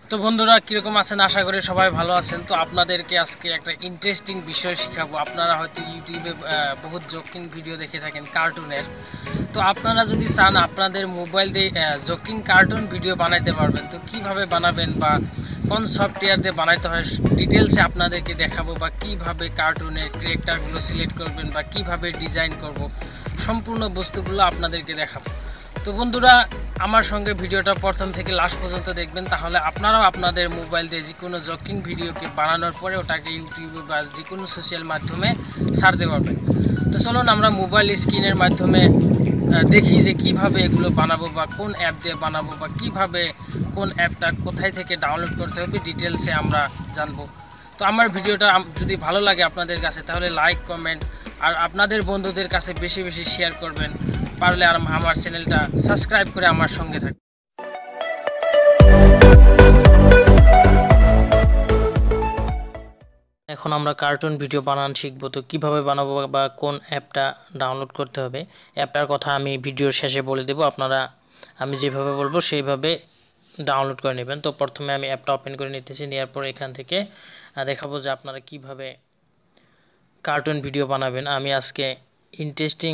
তো বন্ধুরা কিরকম আছেন? আশা করি সবাই ভালো আছেন। তো আপনাদেরকে আজকে একটা ইন্টারেস্টিং বিষয় শিখাবো। আপনারা হয়তো ইউটিউবে বহুত জোকিং ভিডিও দেখে থাকেন কার্টুনের। তো আপনারা যদি চান আপনাদের মোবাইল দিয়ে জোকিং কার্টুন ভিডিও বানাইতে পারবেন। তো কিভাবে বানাবেন বা কোন সফটওয়্যার দিয়ে বানাইতে হয় ডিটেলসে আপনাদেরকে দেখাবো, বা কিভাবে কার্টুনের ক্যারেক্টারগুলো সিলেক্ট করবেন বা কিভাবে ডিজাইন করব, সম্পূর্ণ বস্তুগুলো আপনাদেরকে দেখাবো। তো বন্ধুরা আমার সঙ্গে ভিডিওটা প্রথম থেকে লাস্ট পর্যন্ত দেখবেন, তাহলে আপনারাও আপনাদের মোবাইল দিয়ে যে কোনো জকিং ভিডিওকে বানানোর পরে ওটাকে ইউটিউবে বা যে কোনো সোশ্যাল মাধ্যমে ছাড়তে পারবেন। তো চলুন আমরা মোবাইল স্ক্রিনের মাধ্যমে দেখি যে কিভাবে এগুলো বানাবো বা কোন অ্যাপ দিয়ে বানাবো বা কিভাবে কোন অ্যাপটা কোথায় থেকে ডাউনলোড করতে হবে ডিটেলসে আমরা জানবো। তো আমার ভিডিওটা যদি ভালো লাগে আপনাদের কাছে তাহলে লাইক কমেন্ট আর আপনাদের বন্ধুদের কাছে বেশি বেশি শেয়ার করবেন, পারলে আর আমার চ্যানেলটা সাবস্ক্রাইব করে আমার সঙ্গে থাকবেন। এখন আমরা কার্টুন ভিডিও বানানো শিখবো। তো কিভাবে বানাবো বা কোন অ্যাপটা ডাউনলোড করতে হবে অ্যাপটার কথা আমি ভিডিওর শেষে বলে দেবো। আপনারা আমি যেভাবে বলবো সেইভাবে ডাউনলোড করে নেবেন। তো প্রথমে আমি অ্যাপটা ওপেন করে নিতেছি, নেওয়ার পর এখান থেকে দেখাবো যে আপনারা কিভাবে কার্টুন ভিডিও বানাবেন। আমি আজকে ইন্টারেস্টিং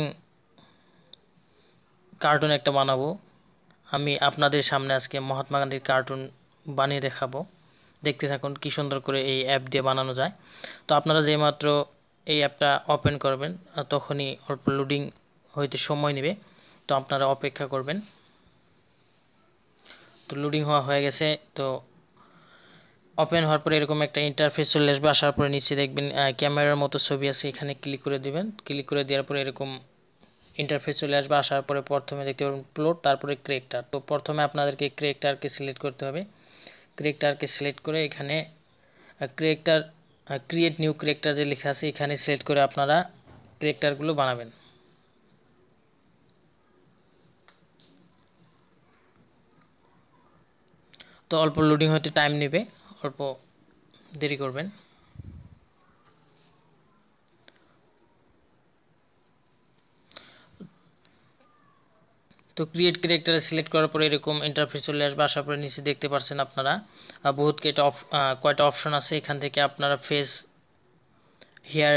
কার্টুন একটা বানাবো। আমি আপনাদের সামনে আজকে মহাত্মা গান্ধীর কার্টুন বানিয়ে দেখাবো। দেখতে থাকুন কি সুন্দর করে এই অ্যাপ দিয়ে বানানো যায়। তো আপনারা যেইমাত্র এই অ্যাপটা ওপেন করবেন তখনই অল্প লোডিং হইতে সময় নেবে, তো আপনারা অপেক্ষা করবেন। তো লোডিং হয়ে গেছে। তো ওপেন হওয়ার পরে এরকম একটা ইন্টারফেস চলে আসবে। আসার পরে নিচে দেখবেন ক্যামেরার মতো ছবি আছে, এখানে ক্লিক করে দিবেন। ক্লিক করে দেওয়ার পরে এরকম ইন্টারফেস চলে আসবে। আসার পরে প্রথমে দেখতে পাবেন প্লট, তারপরে ক্যারেক্টার। তো প্রথমে আপনাদেরকে ক্যারেক্টারকে সিলেক্ট করতে হবে। ক্যারেক্টারকে সিলেক্ট করে এখানে ক্যারেক্টার ক্রিয়েট নিউ ক্যারেক্টার যে লেখা আছে এখানে সিলেক্ট করে আপনারা ক্যারেক্টারগুলো বানাবেন। তো অল্প লোডিং হতে টাইম নেবে, অল্প দেরি করবেন। তো ক্রিয়েট ক্যারেক্টার সিলেক্ট করার পরে এরকম ইন্টারফেস চলে আসবে। আসার পরে নিচে দেখতে পাচ্ছেন আপনারা বহুত কয়টা অপশন আছে। এখান থেকে আপনারা ফেস, হেয়ার,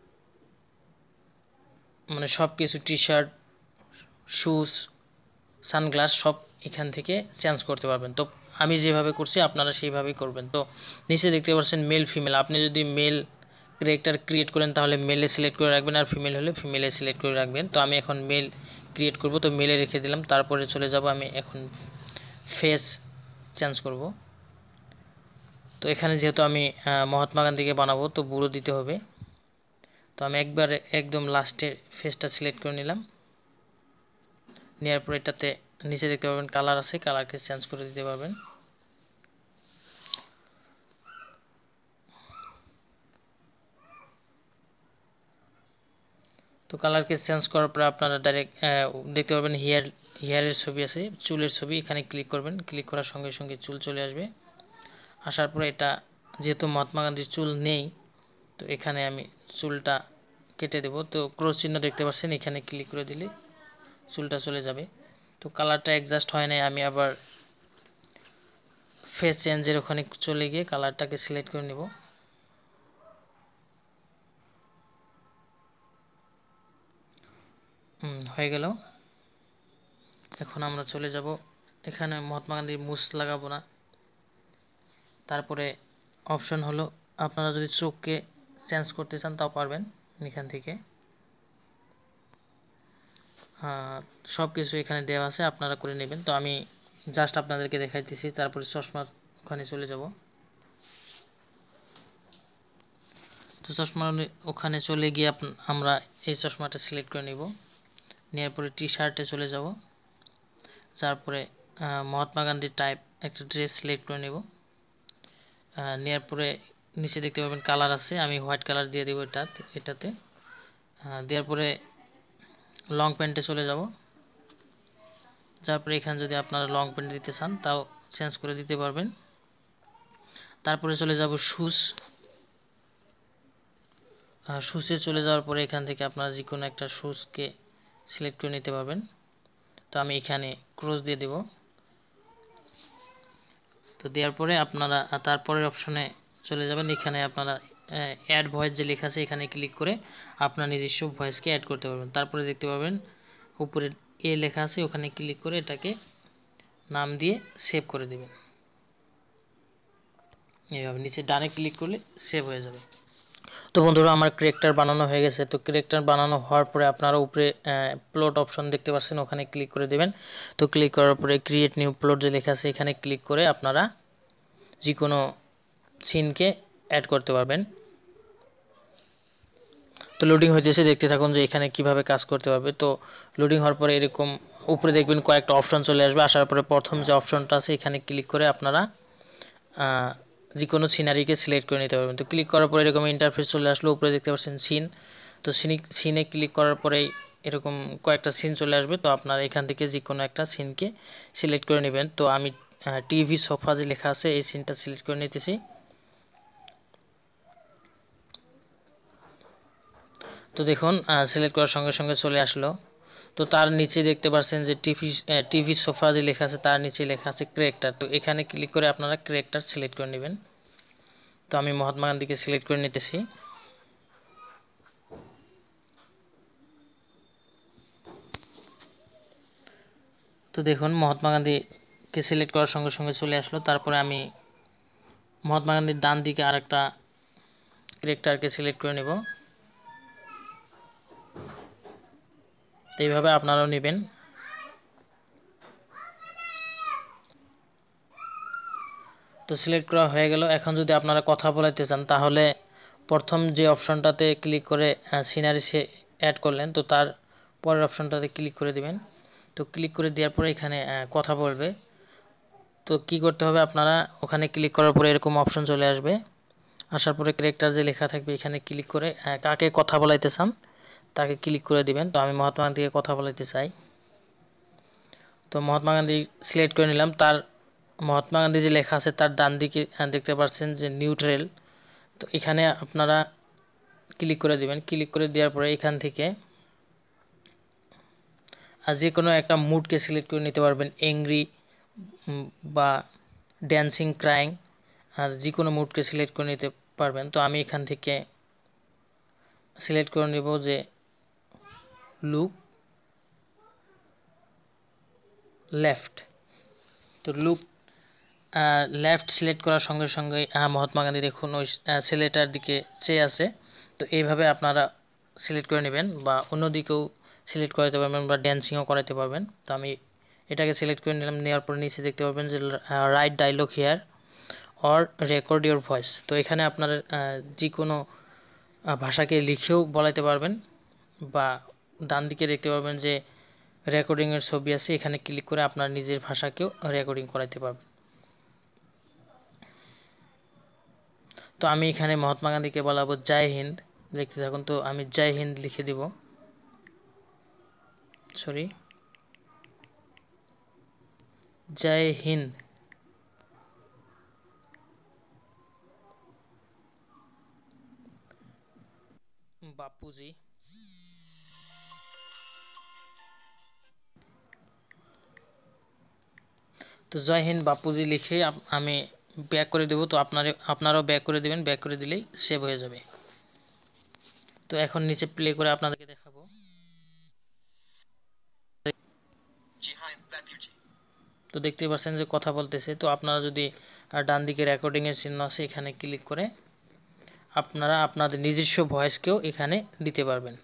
মানে সব কিছু, টি শার্ট, শুজ, সানগ্লাস সব এখান থেকে চেঞ্জ করতে পারবেন। তো আমি যেভাবে করছি আপনারা সেইভাবেই করবেন। তো নিচে দেখতে পাচ্ছেন মেল ফিমেল। আপনি যদি মেল ক্যারেক্টার ক্রিয়েট করেন তাহলে মেলে সিলেক্ট করে রাখবেন, আর ফিমেল হলে ফিমেলে সিলেক্ট করে রাখবেন। তো আমি এখন মেল ক্রিয়েট করব, তো মেলে রেখে দিলাম। তারপরে চলে যাব আমি এখন ফেস চেঞ্জ করব। তো এখানে যেহেতু আমি মহাত্মা গান্ধীকে বানাবো তো বুড়ো দিতে হবে। তো আমি একবারে একদম লাস্টে ফেসটা সিলেক্ট করে নিলাম। নেওয়ার পর এটাতে নিচে দেখতে পাবেন কালার আছে, কালারকে চেঞ্জ করে দিতে পারবেন। তো কালারকে চেঞ্জ করার পর আপনারা ডাইরেক্ট দেখতে পারবেন হেয়ারের ছবি আছে, চুলের ছবি। এখানে ক্লিক করবেন, ক্লিক করার সঙ্গে সঙ্গে চুল চলে আসবে। আসার পরে এটা যেহেতু মহাত্মা গান্ধীর চুল নেই তো এখানে আমি চুলটা কেটে দেব। তো ক্রস চিহ্ন দেখতে পাচ্ছেন, এখানে ক্লিক করে দিলে চুলটা চলে যাবে। তো কালারটা অ্যাডজাস্ট হয় নাই, আমি আবার ফেস চেঞ্জের ওখানে চলে গিয়ে কালারটাকে সিলেক্ট করে নেব। হয়ে গেল। এখন আমরা চলে যাব, এখানে মহাত্মা গান্ধীর মুছ লাগাবো না। তারপরে অপশন হলো আপনারা যদি চোখকে চেঞ্জ করতে চান তাও পারবেন এখান থেকে। সব কিছু এখানে দেওয়া আছে, আপনারা করে নেবেন। তো আমি জাস্ট আপনাদেরকে দেখাইতেছি। তারপরে চশমার ওখানে চলে যাব। তো চশমার ওখানে চলে গিয়ে আমরা এই চশমাটা সিলেক্ট করে নেব। নেওয়ার পরে টি শার্টে চলে যাব। তারপরে মহাত্মা গান্ধীর টাইপ একটা ড্রেস সিলেক্ট করে নেব। নেওয়ার পরে নিচে দেখতে পাবেন কালার আছে, আমি হোয়াইট কালার দিয়ে দেবো এটাতে। দেওয়ার পরে লং প্যান্টে চলে যাব। তারপরে এখানে যদি আপনারা লং প্যান্ট দিতে চান তাও চেঞ্জ করে দিতে পারবেন। তারপরে চলে যাব শুজে চলে যাওয়ার পরে এখান থেকে আপনারা যে কোনো একটা শুজকে সিলেক্ট করে নিতে পারবেন। তো আমি এখানে ক্রস দিয়ে দেব। তো তো দেওয়ার পরে আপনারা তারপরের অপশনে চলে যাবেন। এখানে আপনারা অ্যাড ভয়েস যে লেখা আছে এখানে ক্লিক করে আপনার নিজস্ব ভয়েসকে অ্যাড করতে পারবেন। তারপরে দেখতে পাবেন উপরে লেখা আছে, ওখানে ক্লিক করে এটাকে নাম দিয়ে সেভ করে দেবেন। এইভাবে নিচে ডানে ক্লিক করলে সেভ হয়ে যাবে। তো বন্ধুরা আমার ক্যারেক্টার বানানো হয়ে গেছে। তো ক্যারেক্টার বানানো হওয়ার পরে আপনারা উপরে প্লট অপশন দেখতে পাচ্ছেন, ওখানে ক্লিক করে দেবেন। তো ক্লিক করার পরে ক্রিয়েট নিউ প্লট যে লেখা আছে এখানে ক্লিক করে আপনারা যে কোনো সিনকে অ্যাড করতে পারবেন। তো লোডিং হইতেছে, দেখতে থাকুন যে এখানে কিভাবে কাজ করতে পারবে। তো লোডিং হওয়ার পরে এরকম উপরে দেখবেন কয়েকটা অপশন চলে আসবে। আসার পরে প্রথম যে অপশনটা আছে এখানে ক্লিক করে আপনারা যে কোনো সিনারিকে সিলেক্ট করে নিতে পারবেন। তো ক্লিক করার পরে এরকম ইন্টারফেস চলে আসলো। উপরে দেখতে পাচ্ছেন সিন। তো সিনে ক্লিক করার পরেই এরকম কয়েকটা সিন চলে আসবে। তো আপনারা এখান থেকে যে কোনো একটা সিনকে সিলেক্ট করে নেবেন। তো আমি টিভি সোফা যে লেখা আছে এই সিনটা সিলেক্ট করে নিতেছি। তো দেখুন সিলেক্ট করার সঙ্গে সঙ্গে চলে আসলো। তো তার নিচে দেখতে পাচ্ছেন যে টিভি সোফা যে লেখা আছে তার নিচে লেখা আছে ক্যারেক্টার। তো এখানে ক্লিক করে আপনারা ক্যারেক্টার সিলেক্ট করে নেবেন। তো আমি মহাত্মা গান্ধীকে সিলেক্ট করে নিতেছি। তো দেখুন মহাত্মা গান্ধীকে সিলেক্ট করার সঙ্গে সঙ্গে চলে আসলো। তারপরে আমি মহাত্মা গান্ধীর ডান দিকে আরেকটা ক্যারেক্টারকে সিলেক্ট করে নেব। তো এইভাবে আপনারাও নেবেন। তো সিলেক্ট করা হয়ে গেল। এখন যদি আপনারা কথা বলাইতে চান তাহলে প্রথম যে অপশনটাতে ক্লিক করে সিনারি অ্যাড করলেন, তো তার পরের অপশনটাতে ক্লিক করে দিবেন। তো ক্লিক করে দেওয়ার পরে এখানে কথা বলবে। তো কি করতে হবে, আপনারা ওখানে ক্লিক করার পরে এরকম অপশন চলে আসবে। আসার পরে ক্যারেক্টার যে লেখা থাকবে এখানে ক্লিক করে কাকে কথা বলাইতে চান তাকে ক্লিক করে দিবেন। তো আমি মহাত্মা গান্ধীকে কথা বলাইতে চাই। তো মহাত্মা গান্ধী সিলেক্ট করে নিলাম। তার মহাত্মা গান্ধী যে লেখা আছে তার ডান দিকে দেখতে পাচ্ছেন যে নিউট্রাল। তো এখানে আপনারা ক্লিক করে দিবেন। ক্লিক করে দেওয়ার পরে এখান থেকে যে কোনো একটা মুডকে সিলেক্ট করে নিতে পারবেন, অ্যাংরি বা ড্যান্সিং, ক্রাইং, আর যে কোনো মুডকে সিলেক্ট করে নিতে পারবেন। তো আমি এখান থেকে সিলেক্ট করে নেব যে লুক লেফট। তো লুক লেফট সিলেক্ট করার সঙ্গে সঙ্গে মহাত্মা গান্ধী দেখুন ওই ছেলেটার দিকে চেয়ে আছে। তো এইভাবে আপনারা সিলেক্ট করে নেবেন বা অন্যদিকেও সিলেক্ট করাতে পারবেন বা ড্যান্সিংও করাতে পারবেন। তো আমি এটাকে সিলেক্ট করে নিলাম। নেওয়ার পর নিচে দেখতে পারবেন যে right dialogue here or record your voice. তো এখানে আপনারা যে কোনো ভাষাকে লিখেও বলাতে পারবেন বা ডান দিকে দেখতে পারবেন যে রেকর্ডিংয়ের ছবি আছে, এখানে ক্লিক করে আপনার নিজের ভাষাকেও রেকর্ডিং করাতে পারবেন। তো আমি এখানে মহাত্মা গান্ধীকে বলাবো জয় হিন্দ, দেখতে থাকুন। তো আমি জয় হিন্দ লিখে দিব, সরি জয় হিন্দ। বাপুজি। তো জয় হিন্দ বাপুজি লিখে আমি ব্যাক করে দেব। তো আপনারাও ব্যাক করে দেবেন, ব্যাক করে দিলেই সেভ হয়ে যাবে। তো এখন নিচে প্লে করে আপনাদেরকে দেখাবো। তো দেখতে পাচ্ছেন যে কথা বলতেছে। তো আপনারা যদি ডান দিকে রেকর্ডিংয়ের চিহ্ন আছে এখানে ক্লিক করে আপনারা আপনাদের নিজস্ব ভয়েসকেও এখানে দিতে পারবেন।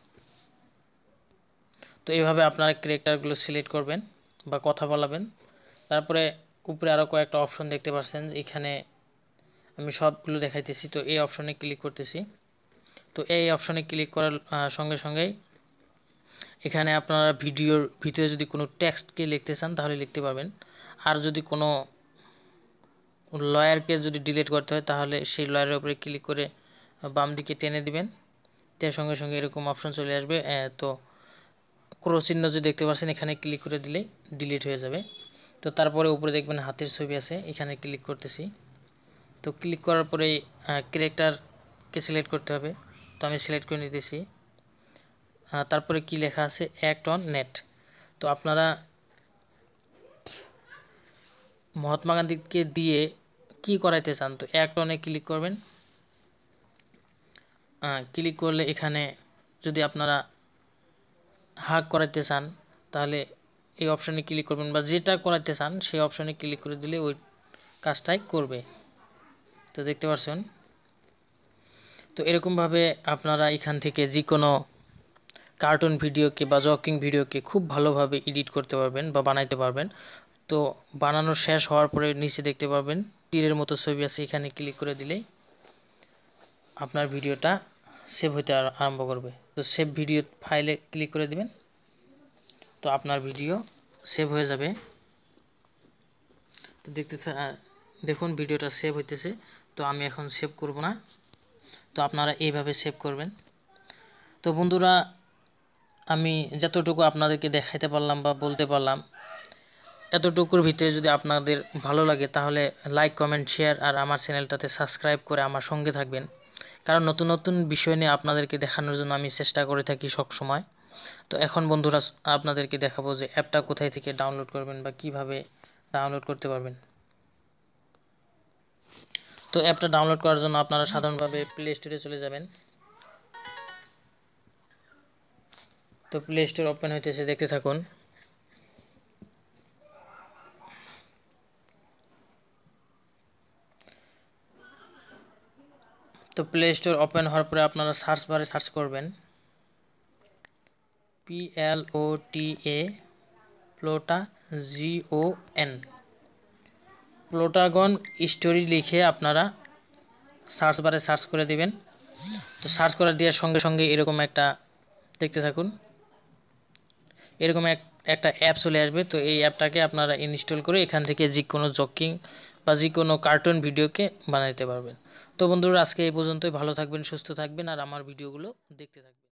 তো এইভাবে আপনারা ক্যারেক্টারগুলো সিলেক্ট করবেন বা কথা বলাবেন। তারপরে উপরে আরও কয়েকটা অপশন দেখতে পাচ্ছেন, এখানে আমি সবগুলো দেখাইতেছি। তো এই অপশনে ক্লিক করতেছি। তো এই অপশনে ক্লিক করার সঙ্গে সঙ্গেই এখানে আপনারা ভিডিওর ভিতরে যদি কোনো টেক্সটকে লিখতে চান তাহলে লিখতে পারবেন। আর যদি কোনো লয়ারকে যদি ডিলিট করতে হয় তাহলে সেই লয়ারের উপরে ক্লিক করে বাম দিকে টেনে দিবেন। তার সঙ্গে সঙ্গে এরকম অপশন চলে আসবে। তো ক্রস চিহ্ন যে দেখতে পাচ্ছেন এখানে ক্লিক করে দিলেই ডিলিট হয়ে যাবে। তো তারপরে উপরে দেখবেন হাতের ছবি আছে, এখানে ক্লিক করতেছি। তো ক্লিক করার পরে ক্যারেক্টারকে সিলেক্ট করতে হবে। তো আমি সিলেক্ট করে নিতেছি। তারপরে কি লেখা আছে, অ্যাক্ট অন নেট। তো আপনারা মহাত্মা গান্ধীকে দিয়ে কি করাইতে চান, তো অ্যাড অনে ক্লিক করবেন। ক্লিক করলে এখানে যদি আপনারা হাগ করাইতে চান তাহলে এই অপশনে ক্লিক করবেন, বা যেটা করাইতে চান সেই অপশনে ক্লিক করে দিলে ওই কাজটাই করবে। তো দেখতে পাচ্ছেন, তো এরকমভাবে আপনারা এখান থেকে যে কোনো কার্টুন ভিডিওকে বা জকিং ভিডিওকে খুব ভালোভাবে এডিট করতে পারবেন বা বানাইতে পারবেন। তো বানানো শেষ হওয়ার পরে নিচে দেখতে পারবেন তীরের মতো ছবি আছে, এখানে ক্লিক করে দিলেই আপনার ভিডিওটা সেভ হতে আরম্ভ করবে। তো সেভ ভিডিও ফাইলে ক্লিক করে দিবেন, তো আপনার ভিডিও সেভ হয়ে যাবে। তো দেখুন ভিডিওটা সেভ হইতেছে। তো আমি এখন সেভ করব না, তো আপনারা এইভাবে সেভ করবেন। তো বন্ধুরা, আমি যতটুকু আপনাদেরকে দেখাইতে পারলাম বা বলতে পারলাম, এতটুকুর ভিতরে যদি আপনাদের ভালো লাগে তাহলে লাইক, কমেন্ট, শেয়ার আর আমার চ্যানেলটাতে সাবস্ক্রাইব করে আমার সঙ্গে থাকবেন। কারণ নতুন নতুন বিষয় নিয়ে আপনাদেরকে দেখানোর জন্য আমি চেষ্টা করে থাকি সব সময়। তো এখন বন্ধুরা আপনাদেরকে দেখাবো যে অ্যাপটা কোথায় থেকে ডাউনলোড করবেন বা কিভাবে ডাউনলোড করতে পারবেন। তো অ্যাপটা ডাউনলোড করার জন্য আপনারা সাধারণভাবে প্লে স্টোরে চলে যাবেন। তো প্লে স্টোর ওপেন হইতেছে, দেখতে থাকুন। তো প্লে স্টোর ওপেন হওয়ার পরে আপনারা সার্চ বারে সার্চ করবেন PLOTA GON প্লোটাগন স্টোরি লিখে আপনারা সার্চ বারে সার্চ করে দিবেন। তো সার্চ করে দেওয়ার সঙ্গে সঙ্গে এরকম একটা দেখতে থাকুন, এরকম একটা অ্যাপ চলে আসবে। তো এই অ্যাপটাকে আপনারা ইনস্টল করে এখান থেকে যে কোনো জকিং বা যে কোনো কার্টুন ভিডিওকে বানাইতে পারবেন। তো বন্ধুরা, আজকে এই পর্যন্তই। ভালো থাকবেন, সুস্থ থাকবেন আর আমার ভিডিওগুলো দেখতে থাকবেন।